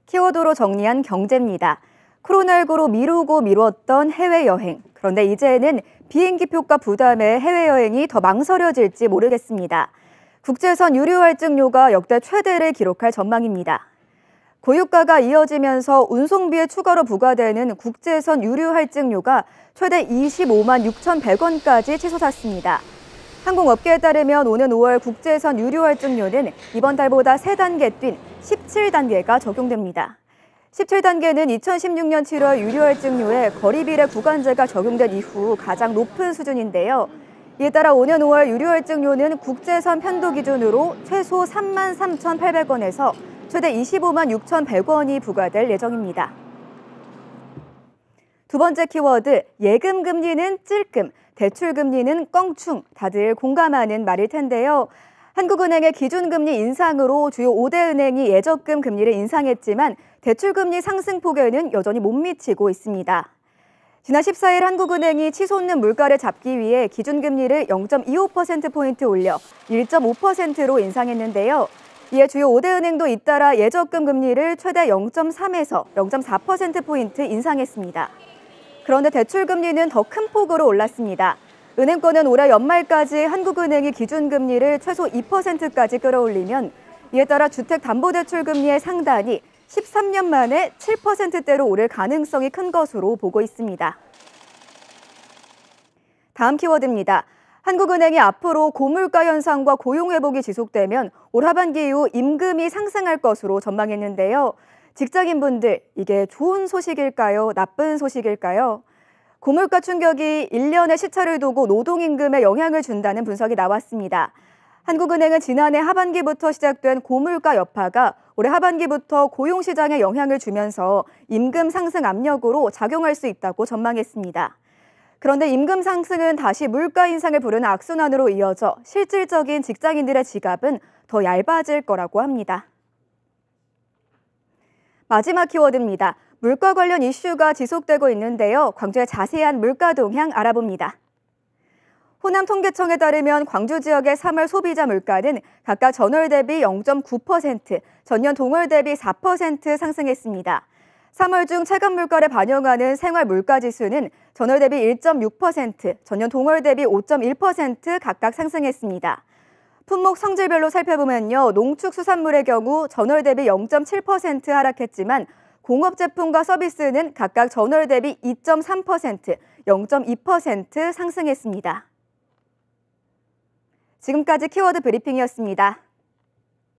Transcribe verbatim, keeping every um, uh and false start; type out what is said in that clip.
키워드로 정리한 경제입니다. 코로나십구로 미루고 미뤘던 해외여행. 그런데 이제는 비행기표가 부담에 해외여행이 더 망설여질지 모르겠습니다. 국제선 유류 할증료가 역대 최대를 기록할 전망입니다. 고유가가 이어지면서 운송비에 추가로 부과되는 국제선 유류 할증료가 최대 이십오만 육천백 원까지 치솟았습니다. 항공업계에 따르면 오는 오월 국제선 유류 할증료는 이번 달보다 세 단계 뛴 십칠 단계가 적용됩니다. 십칠 단계는 이천십육 년 칠월 유류 할증료에 거리비례 구간제가 적용된 이후 가장 높은 수준인데요. 이에 따라 오는 오월 유류 할증료는 국제선 편도 기준으로 최소 삼만 삼천팔백 원에서 최대 이십오만 육천백 원이 부과될 예정입니다. 두 번째 키워드, 예금 금리는 찔끔, 대출 금리는 껑충, 다들 공감하는 말일 텐데요. 한국은행의 기준금리 인상으로 주요 오 대 은행이 예적금 금리를 인상했지만 대출금리 상승폭에는 여전히 못 미치고 있습니다. 지난 십사 일 한국은행이 치솟는 물가를 잡기 위해 기준금리를 영 점 이오 퍼센트포인트 올려 일 점 오 퍼센트로 인상했는데요. 이에 주요 오 대 은행도 잇따라 예적금 금리를 최대 영 점 삼에서 영 점 사 퍼센트포인트 인상했습니다. 그런데 대출금리는 더 큰 폭으로 올랐습니다. 은행권은 올해 연말까지 한국은행이 기준금리를 최소 이 퍼센트까지 끌어올리면 이에 따라 주택담보대출금리의 상단이 십삼 년 만에 칠 퍼센트대로 오를 가능성이 큰 것으로 보고 있습니다. 다음 키워드입니다. 한국은행이 앞으로 고물가 현상과 고용 회복이 지속되면 올 하반기 이후 임금이 상승할 것으로 전망했는데요. 직장인분들, 이게 좋은 소식일까요? 나쁜 소식일까요? 고물가 충격이 일 년의 시차를 두고 노동임금에 영향을 준다는 분석이 나왔습니다. 한국은행은 지난해 하반기부터 시작된 고물가 여파가 올해 하반기부터 고용시장에 영향을 주면서 임금 상승 압력으로 작용할 수 있다고 전망했습니다. 그런데 임금 상승은 다시 물가 인상을 부르는 악순환으로 이어져 실질적인 직장인들의 지갑은 더 얇아질 거라고 합니다. 마지막 키워드입니다. 물가 관련 이슈가 지속되고 있는데요. 광주의 자세한 물가 동향 알아봅니다. 호남통계청에 따르면 광주 지역의 삼월 소비자 물가는 각각 전월 대비 영 점 구 퍼센트, 전년 동월 대비 사 퍼센트 상승했습니다. 삼월 중 체감 물가를 반영하는 생활 물가 지수는 전월 대비 일 점 육 퍼센트, 전년 동월 대비 오 점 일 퍼센트 각각 상승했습니다. 품목 성질별로 살펴보면요. 농축수산물의 경우 전월 대비 영 점 칠 퍼센트 하락했지만 공업제품과 서비스는 각각 전월 대비 이 점 삼 퍼센트, 영 점 이 퍼센트 상승했습니다. 지금까지 키워드 브리핑이었습니다.